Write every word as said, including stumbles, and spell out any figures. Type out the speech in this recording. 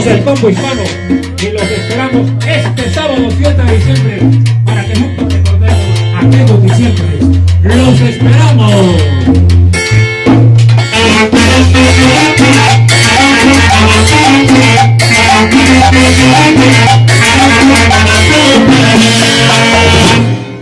Somos el combo hispano y los esperamos este sábado siete de diciembre para que juntos recordemos aquellos diciembre. ¡Los esperamos!